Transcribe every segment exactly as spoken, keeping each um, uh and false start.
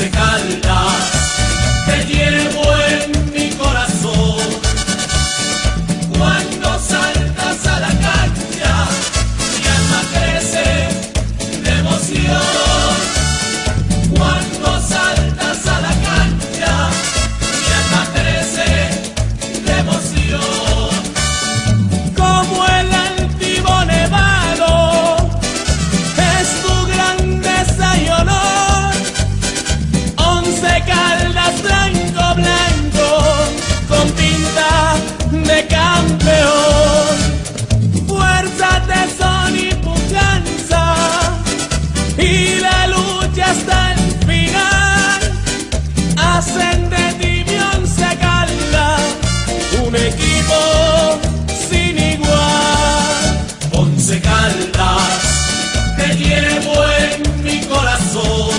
Once Caldas, te llevo en mi corazón. Cuando saltas a la cancha, mi alma crece de emoción. Cuando saltas a la cancha, mi alma crece de emoción. Como el altivo nevado, es tu grandeza y honor. Once Caldas blanco, blanco, con pinta de campeón. Fuerza, tesón y pujanza, y la lucha hasta el final. Hacen de ti mi Once Caldas un equipo sin igual. Once Caldas, te llevo en mi corazón.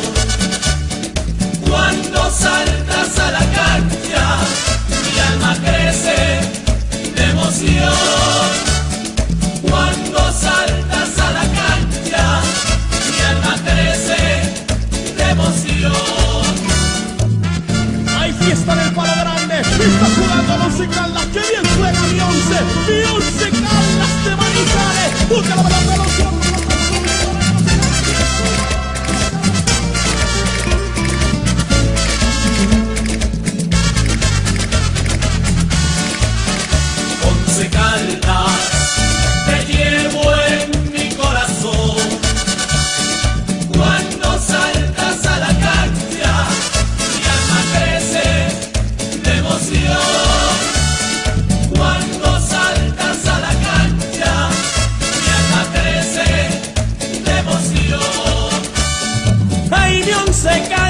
Cuando saltas a la cancha, mi alma crece de emoción. Cuando saltas a la cancha, mi alma crece de emoción. Hay fiesta en el Palo Grande, está jugando Once Caldas, que bien suena mi once, mi Once Caldas de Manizales. Busca la pelota, los hombros. Once Caldas, te llevo en mi corazón. Cuando saltas a la cancha, mi alma crece de emoción. Cuando saltas a la cancha, mi alma crece de emoción. Ay, mi Once Caldas.